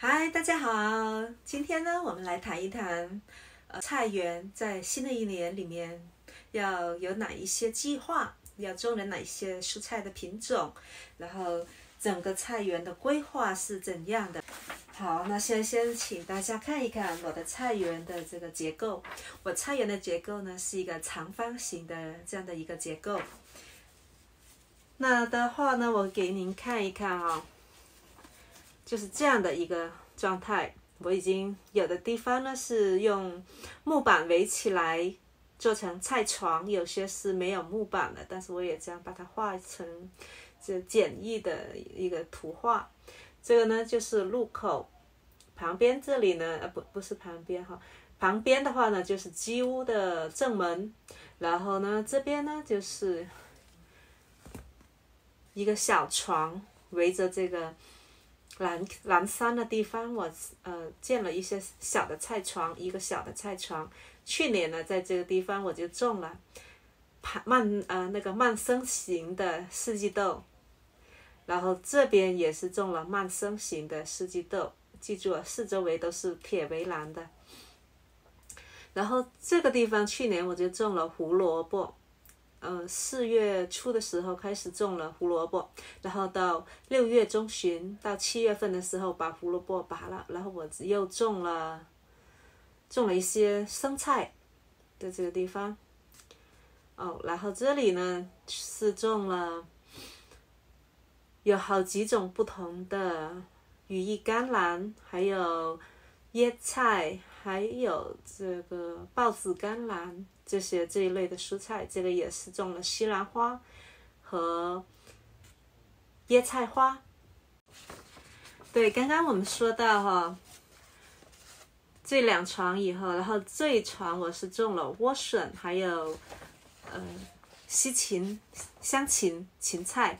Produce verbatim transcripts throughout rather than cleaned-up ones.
嗨，大家好！今天呢，我们来谈一谈，呃，菜园在新的一年里面要有哪一些计划，要种了哪一些蔬菜的品种，然后整个菜园的规划是怎样的。好，那先先请大家看一看我的菜园的这个结构。我菜园的结构呢是一个长方形的这样的一个结构。那的话呢，我给您看一看啊、哦。就是这样的一个状态，我已经有的地方呢是用木板围起来做成菜床，有些是没有木板的，但是我也这样把它画成这简易的一个图画。这个呢就是入口，旁边这里呢呃不不是旁边哈，旁边的话呢就是鸡屋的正门，然后呢这边呢就是一个小床围着这个。蓝蓝山的地方，我呃建了一些小的菜床，一个小的菜床。去年呢，在这个地方我就种了慢呃那个慢生型的四季豆，然后这边也是种了慢生型的四季豆，记住了，四周围都是铁围栏的。然后这个地方去年我就种了胡萝卜。呃，四月初的时候开始种了胡萝卜，然后到六月中旬到七月份的时候把胡萝卜拔了，然后我又种了种了一些生菜在这个地方。哦，然后这里呢是种了有好几种不同的羽衣甘蓝，还有椰菜，还有这个豹子甘蓝。这些这一类的蔬菜，这个也是种了西兰花和椰菜花。对，刚刚我们说到哈，这两床以后，然后这一床我是种了莴笋，还有呃西芹、香芹、芹菜。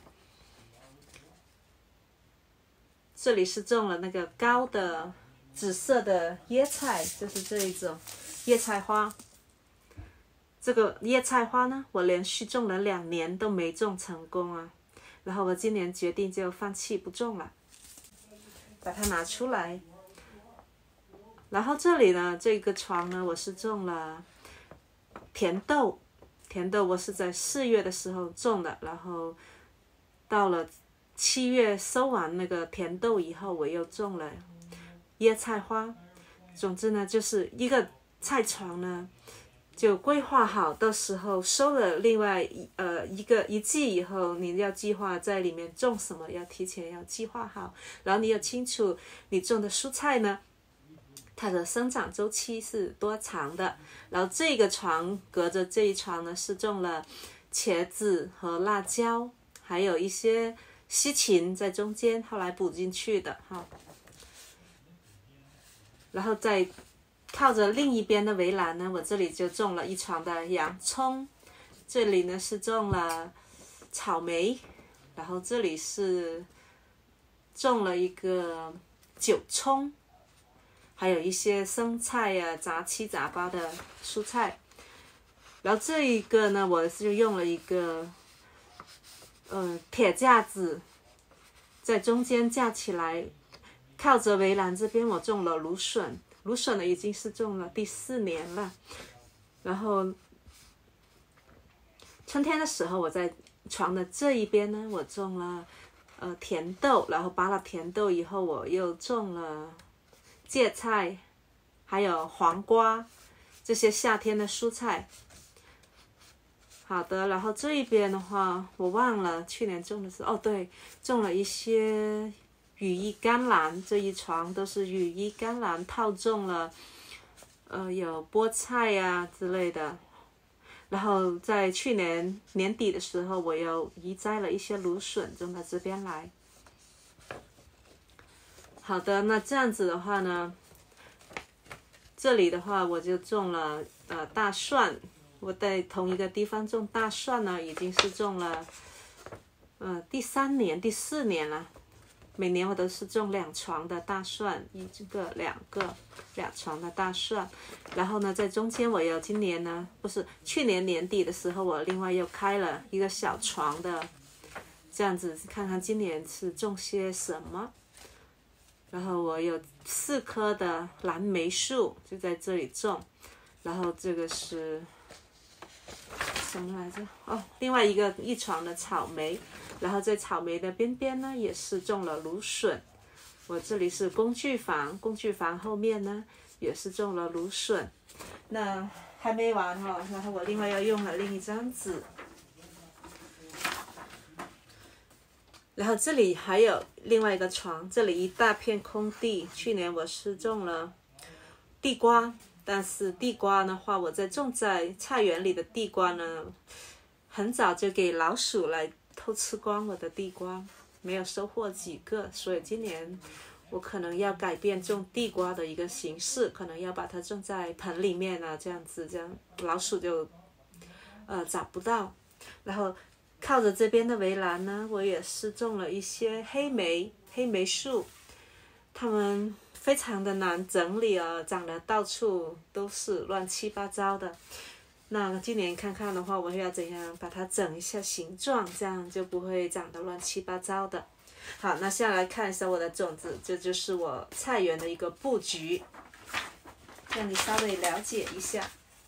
这里是种了那个高的紫色的椰菜，就是这一种椰菜花。这个椰菜花呢，我连续种了两年都没种成功啊，然后我今年决定就放弃不种了，把它拿出来。然后这里呢，这个床呢，我是种了甜豆，甜豆我是在四月的时候种的，然后到了七月收完那个甜豆以后，我又种了椰菜花。总之呢，就是一个菜床呢。就规划好，到时候收了另外呃一个一季以后，你要计划在里面种什么，要提前要计划好，然后你要清楚你种的蔬菜呢，它的生长周期是多长的。然后这个床隔着这一床呢是种了茄子和辣椒，还有一些西芹在中间，后来补进去的哈。然后再。靠着另一边的围栏呢，我这里就种了一床的洋葱，这里呢是种了草莓，然后这里是种了一个韭葱，还有一些生菜呀、啊、杂七杂八的蔬菜。然后这一个呢，我是用了一个呃铁架子，在中间架起来，靠着围栏这边我种了芦笋。芦笋呢已经是种了第四年了，然后春天的时候我在床的这一边呢，我种了呃甜豆，然后拔了甜豆以后，我又种了芥菜，还有黄瓜，这些夏天的蔬菜。好的，然后这一边的话，我忘了去年种的是哦对，种了一些。羽衣甘蓝，这一床都是羽衣甘蓝套种了，呃，有菠菜呀、啊、之类的。然后在去年年底的时候，我又移栽了一些芦笋种到这边来。好的，那这样子的话呢，这里的话我就种了呃大蒜。我在同一个地方种大蒜呢，已经是种了呃第三年、第四年了。每年我都是种两床的大蒜，一个、两个、两床的大蒜。然后呢，在中间我有今年呢，不是去年年底的时候，我另外又开了一个小床的，这样子看看今年是种些什么。 然后我有四棵的蓝莓树就在这里种，然后这个是什么来着？哦，另外一个一床的草莓，然后在草莓的边边呢也是种了芦笋。我这里是工具房，工具房后面呢也是种了芦笋。那还没完哈、哦，然后我另外要用了另一张纸。然后这里还有另外一个床，这里一大片空地。去年我是种了地瓜，但是地瓜的话，我在种在菜园里的地瓜呢，很早就给老鼠来偷吃光我的地瓜，没有收获几个，所以今年我可能要改变种地瓜的一个形式，可能要把它种在盆里面啊，这样子，这样老鼠就呃找不到。然后靠着这边的围栏呢，我也是种了一些黑莓黑莓树，它们非常的难整理啊，长得到处都是乱七八糟的。那今年看看的话，我要怎样把它整一下形状，这样就不会长得乱七八糟的。好，那下来看一下我的种子，这就是我菜园的一个布局，让你稍微了解一下。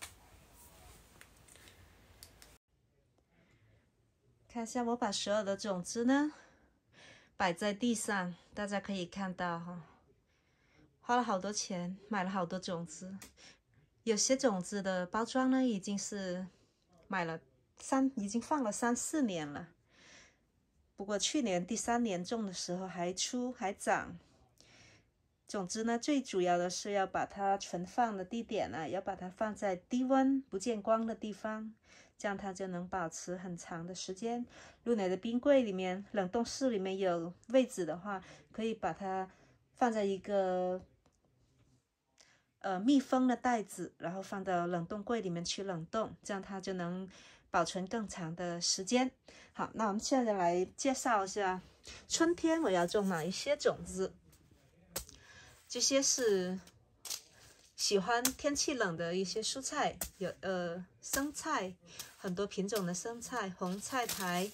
看一下我把所有的种子呢摆在地上，大家可以看到哈，花了好多钱买了好多种子，有些种子的包装呢已经是买了三，已经放了三四年了。不过去年第三年种的时候还出还长。种子呢，最主要的是要把它存放的地点呢，要把它放在低温不见光的地方，这样它就能保持很长的时间。如果你的冰柜里面、冷冻室里面有位置的话，可以把它放在一个呃密封的袋子，然后放到冷冻柜里面去冷冻，这样它就能保存更长的时间。好，那我们现在来介绍一下春天我要种哪一些种子。这些是喜欢天气冷的一些蔬菜，有呃生菜，很多品种的生菜，红菜苔，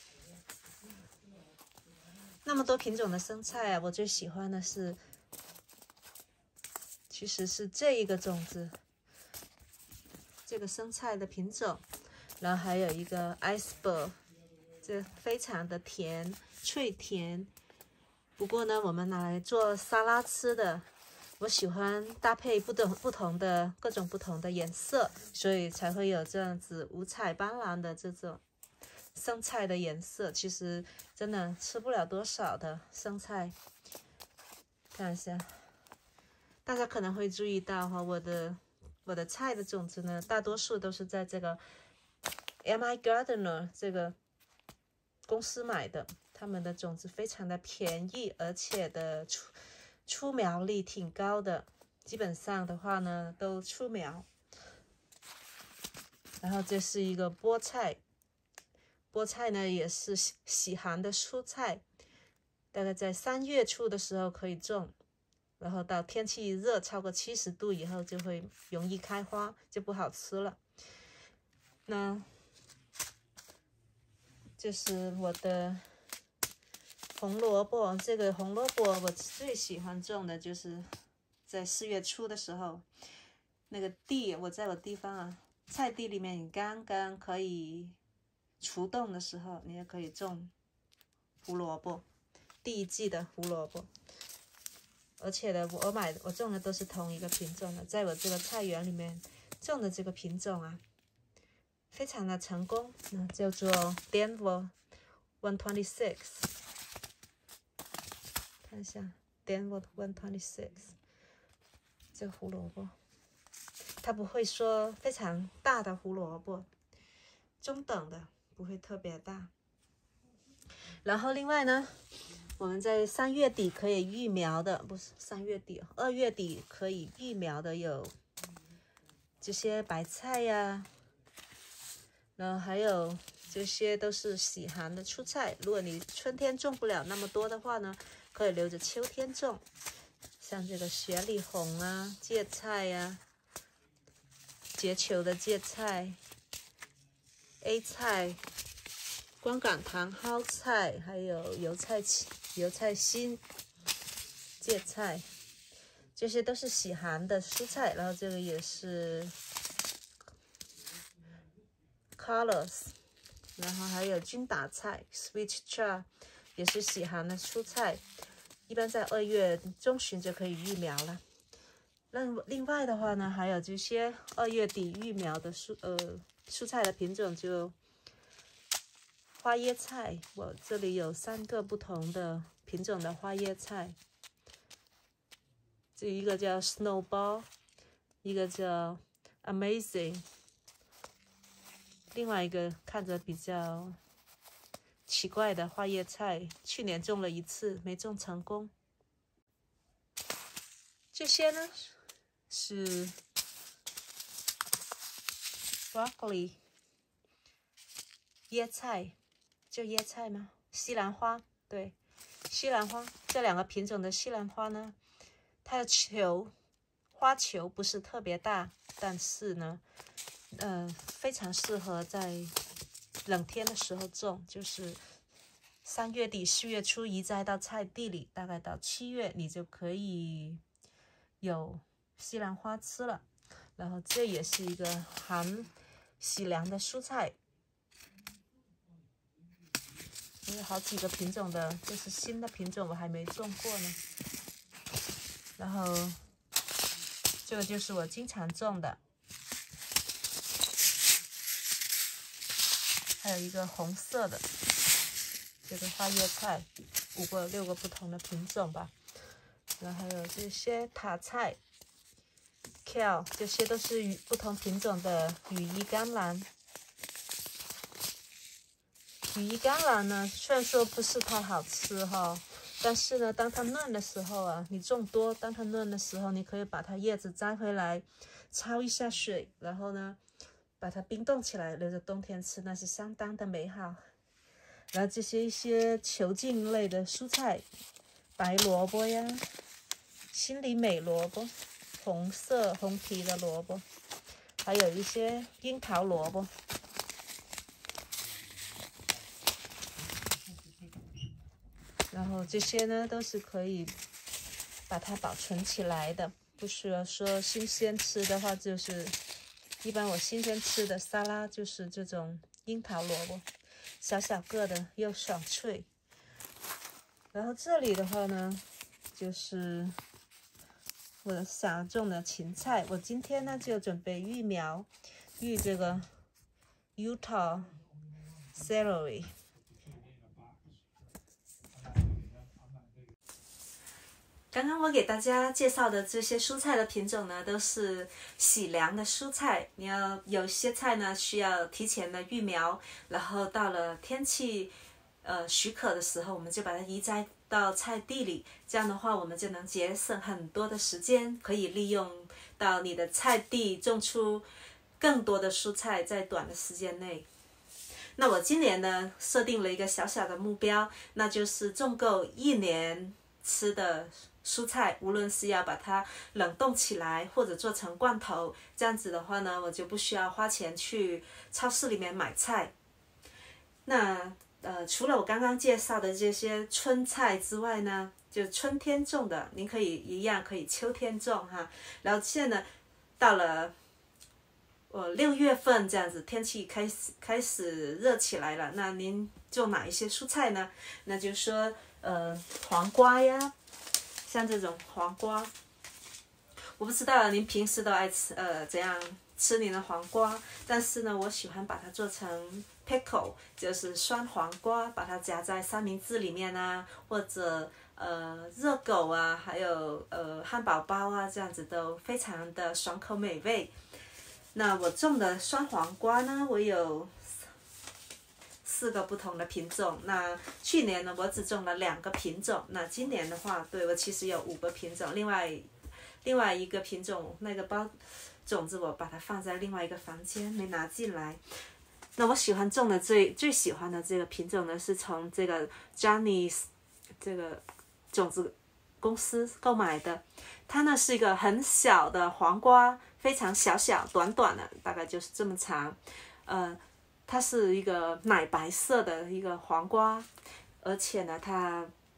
那么多品种的生菜啊，我最喜欢的是，其实是这一个种子，这个生菜的品种，然后还有一个 iceberg， 这非常的甜，脆甜。不过呢，我们拿来做沙拉吃的，我喜欢搭配不同不同的各种不同的颜色，所以才会有这样子五彩斑斓的这种生菜的颜色。其实真的吃不了多少的生菜。看一下，大家可能会注意到哈，我的我的菜的种子呢，大多数都是在这个 M I Gardener 这个公司买的。它们的种子非常的便宜，而且的出出苗率挺高的，基本上的话呢都出苗。然后这是一个菠菜，菠菜呢也是喜寒的蔬菜，大概在三月初的时候可以种，然后到天气热超过七十度以后就会容易开花，就不好吃了。那这是我的红萝卜，这个红萝卜我最喜欢种的就是在四月初的时候，那个地我在我地方啊，菜地里面你刚刚可以除冻的时候，你也可以种胡萝卜，第一季的胡萝卜。而且呢，我买我种的都是同一个品种的，在我这个菜园里面种的这个品种啊，非常的成功，那叫做 Denver one twenty-six。看一下 Denver one twenty-six 这个胡萝卜，它不会说非常大的胡萝卜，中等的，不会特别大。然后另外呢，我们在三月底可以育苗的，不是三月底，二月底可以育苗的有这些白菜呀，然后还有这些都是喜寒的蔬菜。如果你春天种不了那么多的话呢，可以留着秋天种，像这个雪里红啊、芥菜呀、结球的芥菜、A 菜、光杆茼蒿菜，还有油菜油菜心， 芥菜，这些都是喜寒的蔬菜。然后这个也是 colors， 然后还有君打菜 sweet chard， 也是喜寒的蔬菜，一般在二月中旬就可以育苗了。另另外的话呢，还有这些二月底育苗的蔬呃蔬菜的品种，就花椰菜，我这里有三个不同的品种的花椰菜，这一个叫 Snowball， 一个叫 Amazing， 另外一个看着比较奇怪的花椰菜，去年种了一次没种成功。这些呢是 broccoli， 椰菜，就椰菜吗？西兰花，对，西兰花这两个品种的西兰花呢，它的球花球不是特别大，但是呢，呃，非常适合在冷天的时候种，就是三月底四月初移栽到菜地里，大概到七月你就可以有西兰花吃了。然后这也是一个含喜凉的蔬菜，有好几个品种的，这是新的品种，我还没种过呢。然后这个就是我经常种的，还有一个红色的这个花椰菜，五个六个不同的品种吧。然后还有这些塔菜 kale， 这些都是与不同品种的羽衣甘蓝。羽衣甘蓝呢，虽然说不是太好吃哈，但是呢，当它嫩的时候啊，你种多，当它嫩的时候，你可以把它叶子摘回来，焯一下水，然后呢，把它冰冻起来，留着冬天吃，那是相当的美好。然后这些一些球茎类的蔬菜，白萝卜呀，心里美萝卜，红色红皮的萝卜，还有一些樱桃萝卜。然后这些呢都是可以把它保存起来的，不需要说新鲜吃的话，就是一般我新鲜吃的沙拉就是这种樱桃萝卜，小小个的又爽脆。然后这里的话呢，就是我想种的芹菜，我今天呢就准备育苗，育这个 Utah celery。刚刚我给大家介绍的这些蔬菜的品种呢，都是喜凉的蔬菜。你要有些菜呢需要提前的育苗，然后到了天气呃许可的时候，我们就把它移栽到菜地里。这样的话，我们就能节省很多的时间，可以利用到你的菜地种出更多的蔬菜，在短的时间内。那我今年呢设定了一个小小的目标，那就是种够一年吃的蔬菜，无论是要把它冷冻起来或者做成罐头，这样子的话呢，我就不需要花钱去超市里面买菜。那呃，除了我刚刚介绍的这些春菜之外呢，就春天种的，您可以一样可以秋天种哈。然后现在呢，到了呃六月份这样子，天气开始开始热起来了，那您种哪一些蔬菜呢？那就说呃黄瓜呀。像这种黄瓜，我不知道您平时都爱吃呃怎样吃您的黄瓜，但是呢，我喜欢把它做成 pickle， 就是酸黄瓜，把它夹在三明治里面啊，或者呃热狗啊，还有呃汉堡包啊，这样子都非常的爽口美味。那我种的酸黄瓜呢，我有四个不同的品种。那去年呢，我只种了两个品种。那今年的话，对我其实有五个品种。另外，另外一个品种那个包种子，我把它放在另外一个房间，没拿进来。那我喜欢种的最最喜欢的这个品种呢，是从这个 Johnny's 这个种子公司购买的。它呢是一个很小的黄瓜，非常小小短短的，大概就是这么长，呃。它是一个奶白色的一个黄瓜，而且呢，它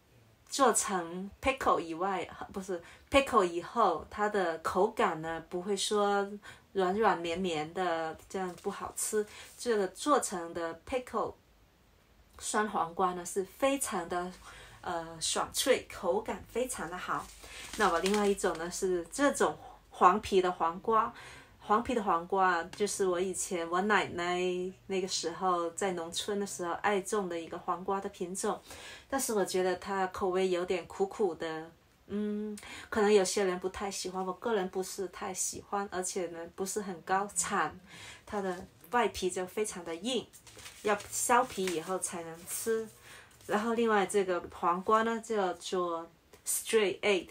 做成 pickle 以外，不是 pickle 以后，它的口感呢不会说软软绵绵的，这样不好吃。这个做成的 pickle 酸黄瓜呢是非常的呃爽脆，口感非常的好。那么另外一种呢是这种黄皮的黄瓜。黄皮的黄瓜就是我以前我奶奶那个时候在农村的时候爱种的一个黄瓜的品种，但是我觉得它口味有点苦苦的，嗯，可能有些人不太喜欢，我个人不是太喜欢，而且呢不是很高产，它的外皮就非常的硬，要削皮以后才能吃。然后另外这个黄瓜呢叫做 Straight Eight。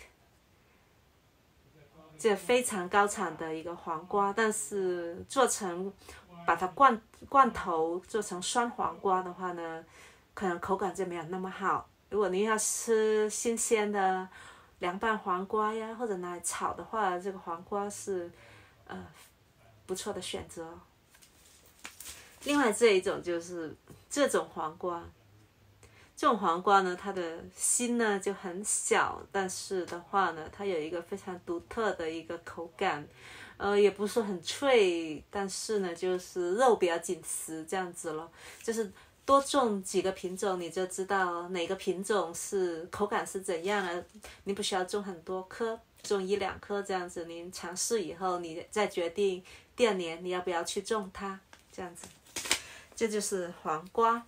这非常高产的一个黄瓜，但是做成把它罐罐头做成酸黄瓜的话呢，可能口感就没有那么好。如果你要吃新鲜的凉拌黄瓜呀，或者拿来炒的话，这个黄瓜是呃不错的选择。另外这一种就是这种黄瓜。这种黄瓜呢，它的心呢就很小，但是的话呢，它有一个非常独特的一个口感，呃，也不是很脆，但是呢，就是肉比较紧实这样子咯。就是多种几个品种，你就知道哪个品种是口感是怎样的。你不需要种很多颗，种一两颗这样子，您尝试以后，你再决定第二年你要不要去种它，这样子。这就是黄瓜。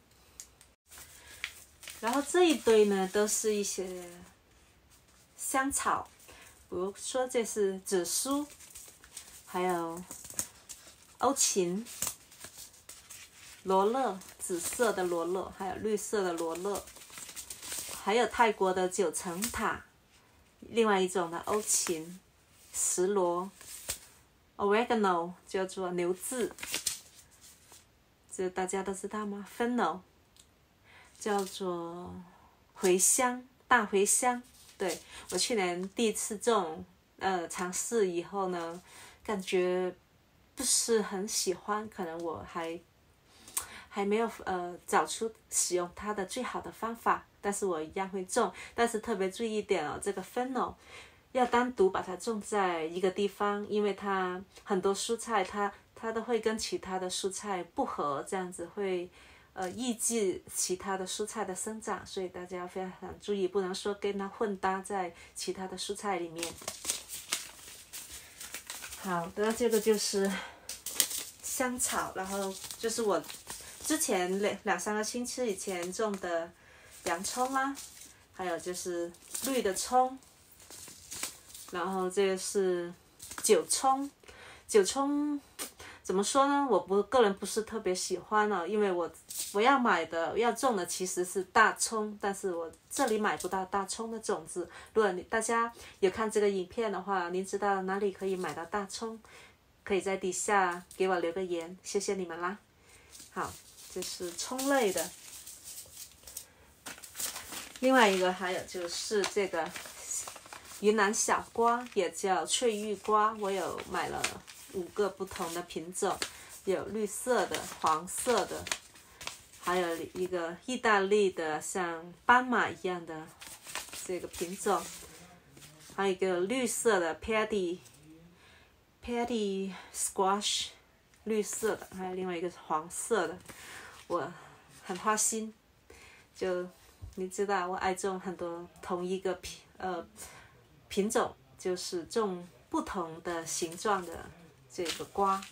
然后这一堆呢，都是一些香草，比如说这是紫苏，还有欧芹、罗勒，紫色的罗勒，还有绿色的罗勒，还有泰国的九层塔，另外一种的欧芹、石螺 ，oregano 叫做牛至，这大家都知道吗 ？fennel。叫做茴香，大茴香。对，我去年第一次种，呃，尝试以后呢，感觉不是很喜欢，可能我还还没有呃找出使用它的最好的方法，但是我一样会种。但是特别注意一点哦，这个 fennel 要单独把它种在一个地方，因为它很多蔬菜它它都会跟其他的蔬菜不合，这样子会。呃，抑制其他的蔬菜的生长，所以大家要非常注意，不能说跟它混搭在其他的蔬菜里面。好的，这个就是香草，然后就是我之前两两三个星期以前种的洋葱啦，还有就是绿的葱，然后这个是韭葱，韭葱。怎么说呢？我不个人不是特别喜欢了，因为我我要买的要种的其实是大葱，但是我这里买不到大葱的种子。如果你大家有看这个影片的话，您知道哪里可以买到大葱，可以在底下给我留个言，谢谢你们啦。好，这是葱类的。另外一个还有就是这个云南小瓜，也叫翠玉瓜，我有买了。五个不同的品种，有绿色的、黄色的，还有一个意大利的像斑马一样的这个品种，还有一个绿色的 paddy paddy squash 绿色的，还有另外一个是黄色的。我很花心，就你知道我爱种很多同一个品呃品种，就是种不同的形状的。这个瓜。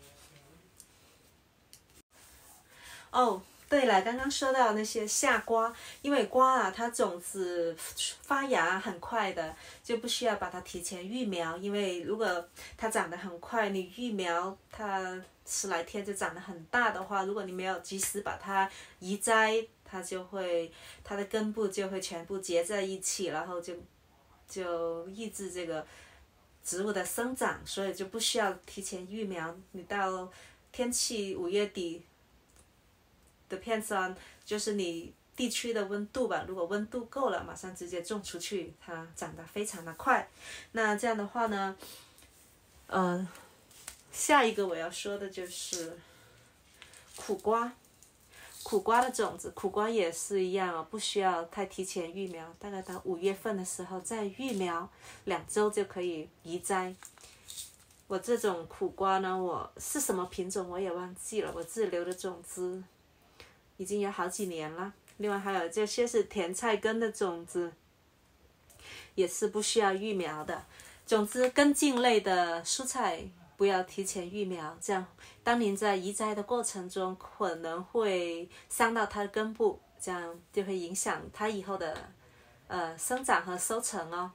哦，对了，刚刚说到那些夏瓜，因为瓜啊，它种子发芽很快的，就不需要把它提前育苗，因为如果它长得很快，你育苗它十来天就长得很大的话，如果你没有及时把它移栽，它就会它的根部就会全部结在一起，然后就就抑制这个。植物的生长，所以就不需要提前育苗。你到天气五月底的片上，就是你地区的温度吧。如果温度够了，马上直接种出去，它长得非常的快。那这样的话呢，呃，下一个我要说的就是苦瓜。 苦瓜的种子，苦瓜也是一样哦，不需要太提前育苗，大概到五月份的时候再育苗，两周就可以移栽。我这种苦瓜呢，我是什么品种我也忘记了，我自己留的种子已经有好几年了。另外还有这些是甜菜根的种子，也是不需要育苗的。总之，根茎类的蔬菜不要提前育苗，这样当您在移栽的过程中可能会伤到它的根部，这样就会影响它以后的呃生长和收成哦。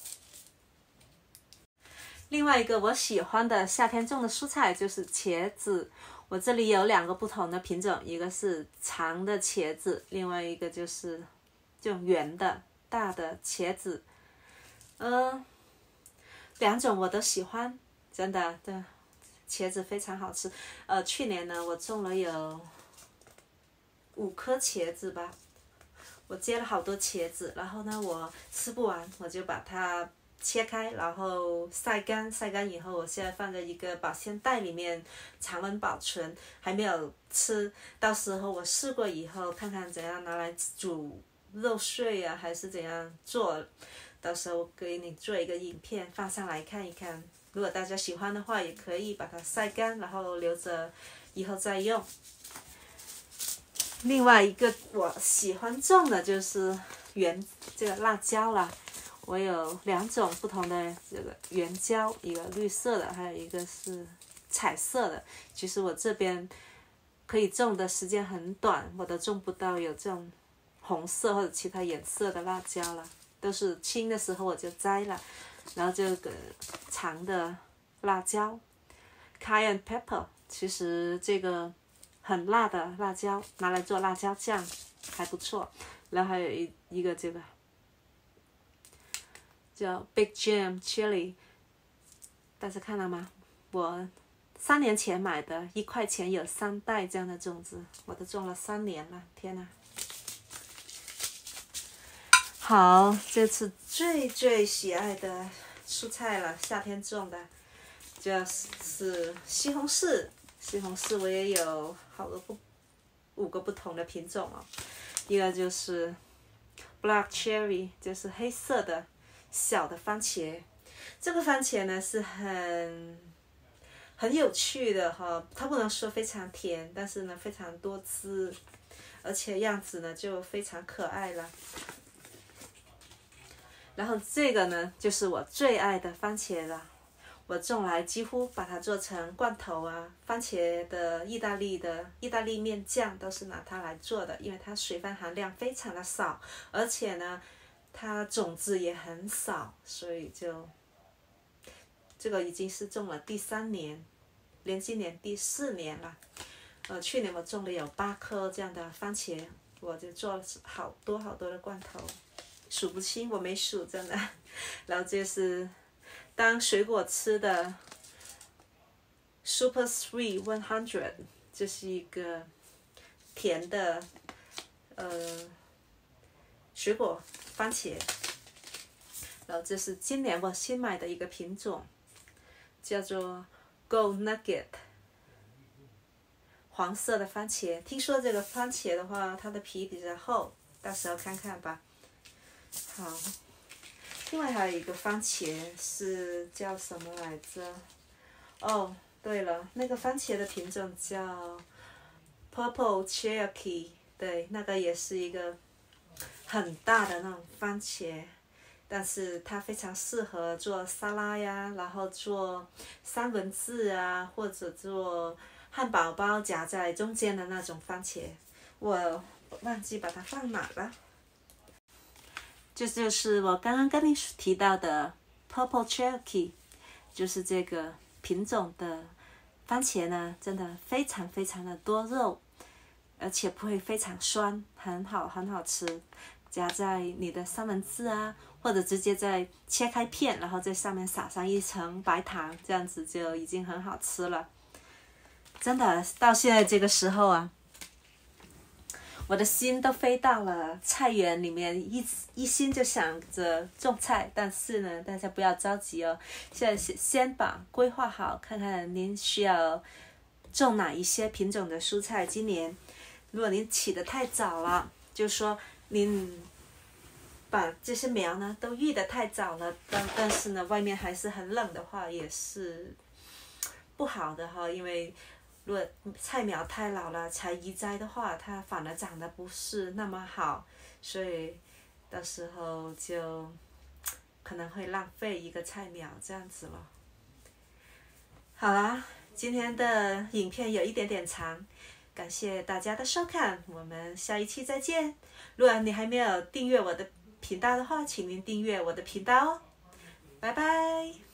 另外一个我喜欢的夏天种的蔬菜就是茄子，我这里有两个不同的品种，一个是长的茄子，另外一个就是这种圆的大的茄子，嗯、呃，两种我都喜欢，真的，对，茄子非常好吃。呃，去年呢，我种了有五颗茄子吧，我结了好多茄子，然后呢，我吃不完，我就把它切开，然后晒干，晒干以后，我现在放在一个保鲜袋里面常温保存，还没有吃。到时候我试过以后，看看怎样拿来煮肉碎啊，还是怎样做。到时候我给你做一个影片放上来看一看。如果大家喜欢的话，也可以把它晒干，然后留着以后再用。另外一个我喜欢种的就是圆这个辣椒啦。我有两种不同的这个圆椒，一个绿色的，还有一个是彩色的。其实我这边可以种的时间很短，我都种不到有这种红色或者其他颜色的辣椒了，都是青的时候我就摘了。然后这个长的辣椒 Cayenne Pepper， 其实这个很辣的辣椒拿来做辣椒酱还不错。然后还有一一个这个叫 Big Jam Chili， 大家看到吗？我三年前买的，一块钱有三袋这样的种子，我都种了三年了，天哪！好，这次最最喜爱的蔬菜了，夏天种的，就是西红柿。西红柿我也有好多不五个不同的品种哦，一个就是 Black Cherry， 就是黑色的小的番茄。这个番茄呢是很很有趣的哈，它不能说非常甜，但是呢非常多汁，而且样子呢就非常可爱了。然后这个呢就是我最爱的番茄了，我种来几乎把它做成罐头啊，番茄的意大利的意大利面酱都是拿它来做的，因为它水分含量非常的少，而且呢它种子也很少，所以就这个已经是种了第三年，连今年第四年了。呃，去年我种了有八颗这样的番茄，我就做了好多好多的罐头，数不清，我没数真的。然后就是当水果吃的 Super Sweet one hundred， 这是一个甜的呃水果番茄。然后这是今年我新买的一个品种，叫做 Gold Nugget， 黄色的番茄。听说这个番茄的话，它的皮比较厚，到时候看看吧。好，另外还有一个番茄是叫什么来着？哦，对了，那个番茄的品种叫 Purple Cherokee， 对，那个也是一个很大的那种番茄，但是它非常适合做沙拉呀，然后做三文治啊，或者做汉堡包夹在中间的那种番茄。我忘记把它放哪了。这就是我刚刚跟你提到的 Purple Cherokee， 就是这个品种的番茄呢，真的非常非常的多肉，而且不会非常酸，很好很好吃，夹在你的三文治啊，或者直接再切开片，然后在上面撒上一层白糖，这样子就已经很好吃了。真的，到现在这个时候啊，我的心都飞到了菜园里面，一一心就想着种菜。但是呢，大家不要着急哦，现在先先把规划好，看看您需要种哪一些品种的蔬菜。今年如果你起得太早了，就说你把这些苗呢都育得太早了，但但是呢外面还是很冷的话，也是不好的哈，因为如果菜苗太老了才移栽的话，它反而长得不是那么好，所以到时候就可能会浪费一个菜苗这样子了。好啦，今天的影片有一点点长，感谢大家的收看，我们下一期再见。如果你还没有订阅我的频道的话，请您订阅我的频道哦，拜拜。